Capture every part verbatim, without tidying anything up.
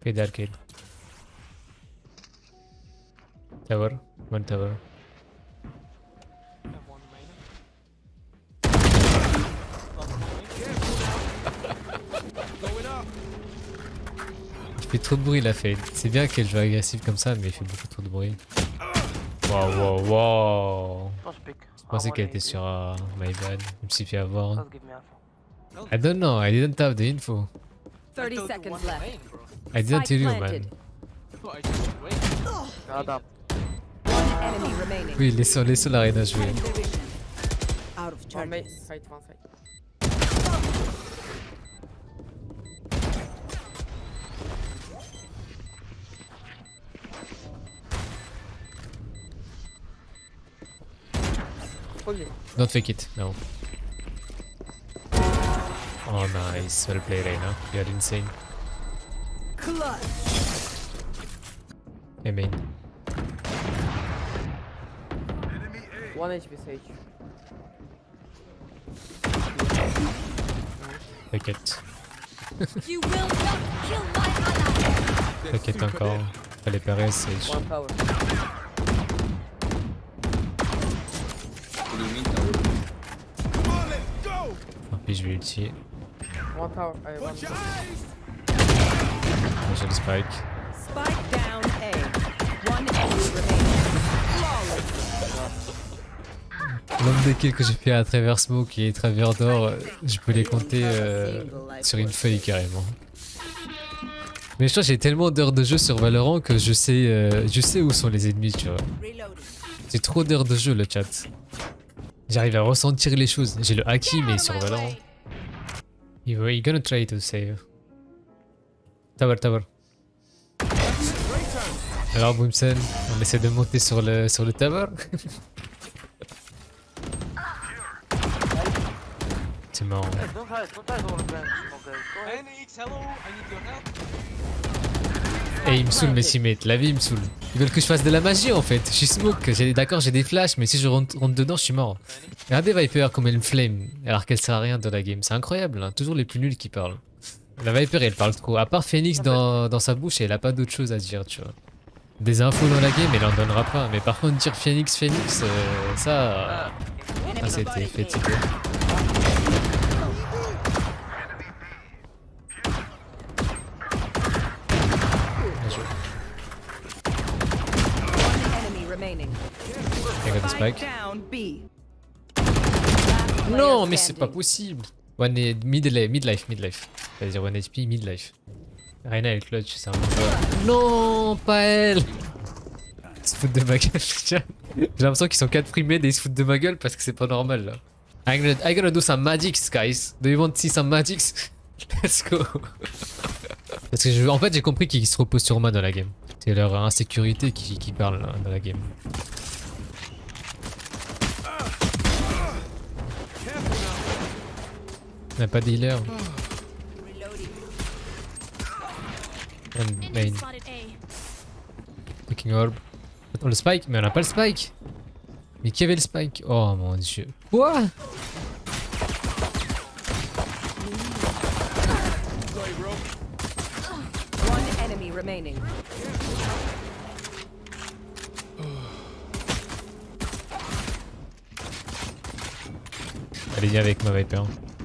Arcade, arcade. Tower, one tower. Il fait trop de bruit la fade. C'est bien qu'elle joue agressive comme ça, mais il fait beaucoup trop de bruit. Wow, wow, wow. Je pensais qu'elle était sur uh, my bad. Je me suis fait avoir. I don't know, I didn't have the info. thirty seconds left. I didn't tell you, man. One enemy remaining. Oui, laissons, laissons l'arène à jouer. Out of charges. Fight, one fight. Don't fake it, no. Oh nice, well played Reina. You are insane. Hey main. One H P Sage. T'inquiète. You will not kill my ally. T'inquiète encore. Fallait parer, Sage. One tower. En plus je vais ulti. One tower. I one tower. J'ai le spike. Spike down A. One enemy remaining. Le nombre de kills que j'ai fait à travers Smoke et travers d'or, je peux les compter euh, sur une feuille carrément. Mais je crois que j'ai tellement d'heures de jeu sur Valorant que je sais, euh, je sais où sont les ennemis, tu vois. C'est trop d'heures de jeu le chat. J'arrive à ressentir les choses. J'ai le haki mais sur Valorant. You you gonna try to save. Tower, tower. Alors Boomsen, on essaie de monter sur le sur le tower. C'est marrant. Et il me saoule mes teammates, la vie il me saoule. Ils veulent que je fasse de la magie en fait. Je suis smoke, d'accord j'ai des flashs mais si je rentre, rentre dedans je suis mort. Regardez Viper comme elle me flame alors qu'elle sert à rien de la game. C'est incroyable, hein. Toujours les plus nuls qui parlent. La Viper elle parle trop. À part Phoenix dans, dans sa bouche elle a pas d'autre chose à dire tu vois. Des infos dans la game elle en donnera pas. Mais par contre dire Phoenix Phoenix euh, ça... ça c'était fatigué. I got the spike. Non, mais c'est pas possible. One mid life, mid life, mid life. C'est-à-dire one H P, mid life. Reina elle clutch, c'est un bon. Non, pas elle. Ils se foutent de ma gueule. J'ai l'impression qu'ils sont quatre primés et ils se foutent de ma gueule parce que c'est pas normal là. I'm gonna, I'm gonna do some magics, guys. Do you want to see some magics? Let's go. Parce que je, en fait j'ai compris qu'ils se reposent sur moi dans la game. C'est leur insécurité qui, qui parle là, dans la game. On n'a pas de healer. One main. Taking orb. Attends le spike? Mais on n'a pas le spike. Mais qui avait le spike? Oh mon dieu. Quoi? Remaining. Allez viens avec ma Viper.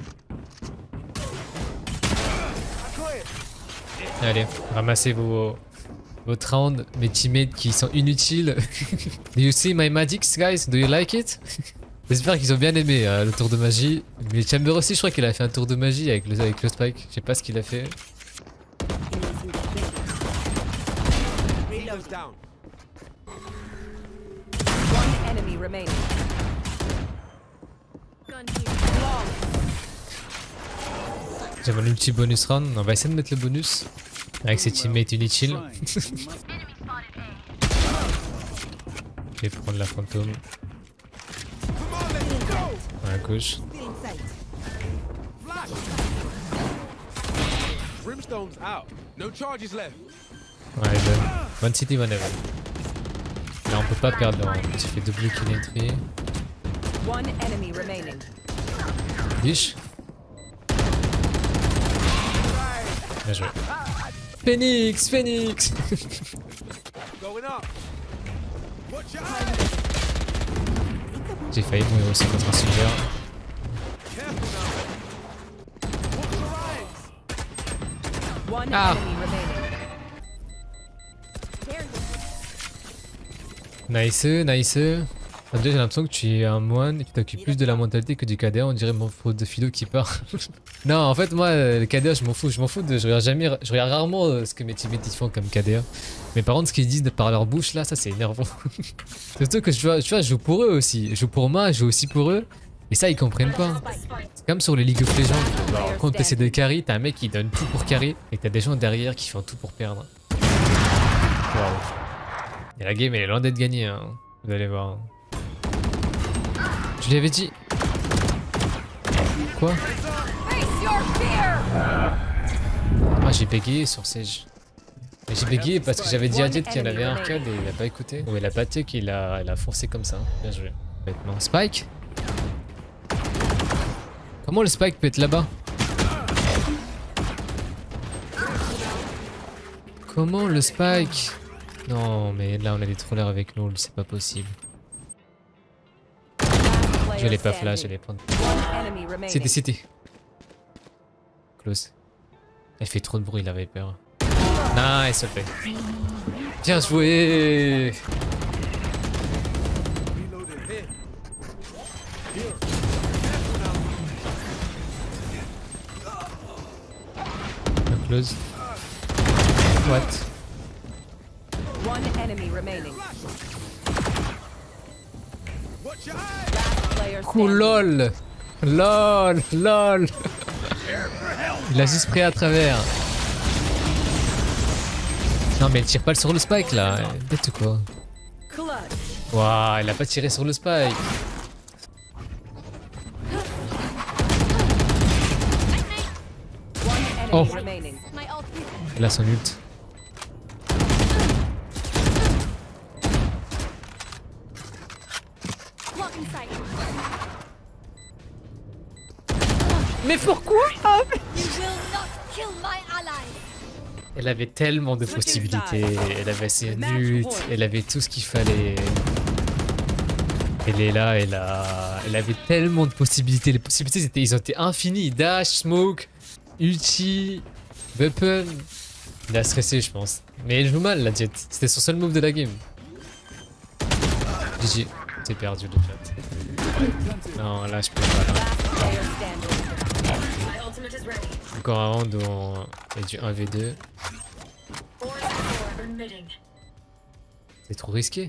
Allez, ramassez vos votre round, mes teammates qui sont inutiles. Do you see my magics guys? Do you like it? J'espère qu'ils ont bien aimé euh, le tour de magie. Mais Chamber aussi je crois qu'il a fait un tour de magie avec le, avec le spike. Je sais pas ce qu'il a fait. Down. One enemy remaining. J'ai mon ulti bonus round. On va essayer de mettre le bonus avec ses teammates inutiles. Je vais prendre la fantôme. À gauche. Brimstone's out. No charges left. Ouais, jeune. One city, one heaven. Là, on peut pas perdre. J'ai fait double kill entry. One enemy remaining. Biche. Bien joué. Phoenix, Phoenix. Going up. Watch your J'ai failli mourir aussi contre un silver. Careful now. Watch your eyes. One Ah. enemy remaining. Nice, nice. Déjà, j'ai l'impression que tu es un moine et que tu t'occupes plus de la mentalité que du K D A. On dirait mon faute de philo qui part. Non, en fait, moi, le K D A, je m'en fous. Je m'en fous de. Je regarde jamais. Je regarde rarement euh, ce que mes teammates ils font comme K D A. Mais par contre, ce qu'ils disent de par leur bouche, là, ça c'est énervant. Surtout que tu vois, tu vois, je joue pour eux aussi. Je joue pour moi, je joue aussi pour eux. Et ça, ils comprennent pas. C'est comme sur les League of Legends. Alors, quand t'essaies de carry, t'as un mec qui donne tout pour carry. Et t'as des gens derrière qui font tout pour perdre. Waouh. Et la game, elle est loin d'être gagnée, hein. Vous allez voir. Je lui avais dit. Quoi? Ah, j'ai bégayé sur Sage. Mais j'ai bégayé parce que j'avais dit à Jet qu'il y en avait un arcade et il a pas écouté. Ou il a pas check, il a, il a foncé comme ça. Bien joué. Maintenant, Spike? Comment le Spike peut être là-bas? Comment le Spike? Non, mais là on a des trollers avec nous, c'est pas possible. Je l'ai pas flash, je vais les prendre. C'était, c'était. Close. Elle fait trop de bruit la Viper. Nice, ok. Bien joué. Close. What? One enemy remaining. Watch your eyes. Last player Cool, standing. lol. Lol, lol. Il a juste pris à travers. Non mais elle tire pas sur le spike là. Bête ou quoi? Clutch. Waouh, elle a pas tiré sur le spike. One enemy Oh. remaining. My ult. Elle a son ult. Blocking sight. Mais pourquoi? You will not kill my ally. Elle avait tellement de possibilités. Elle avait ses ults. Elle avait tout ce qu'il fallait. Elle est là, elle a... Elle avait tellement de possibilités. Les possibilités, étaient... ils ont été infinis. Dash, smoke, ulti, weapon. Il a stressé, je pense. Mais elle joue mal, la Jet. C'était son seul move de la game. G G. T'es perdu, le chat. Non, là, je peux pas. Là. Last player standing. Encore un round où on... il y a du un v deux. C'est trop risqué.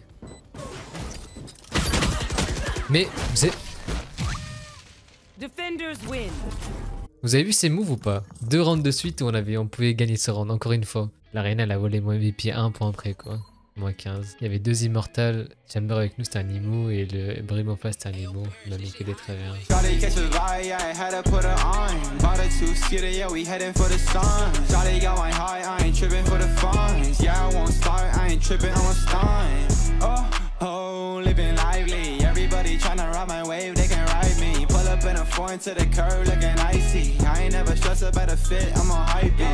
Mais vous avez... Defenders win. vous avez vu ces moves ou pas? Deux rounds de suite où on, avait... on pouvait gagner ce round, encore une fois. La Reina elle a volé mon M V P un point près quoi. moins quinze. Il y avait deux immortals. Chamber avec nous c'était un Imo et le Brim en face c'était un Imo. On a mis que des travers. Shawty catch a vibe, yeah, I had to put her on. Bought a two-seater, yeah, we heading for the sun. Shawty got my high, I ain't tripping for the funds. Yeah, I won't start, I ain't tripping, I'm a stun. Oh, oh, living lively. Everybody tryna ride my wave, they can ride me. Pull up in a foreign to the curb looking icy. I ain't never stressed about a fit, I'm on hype.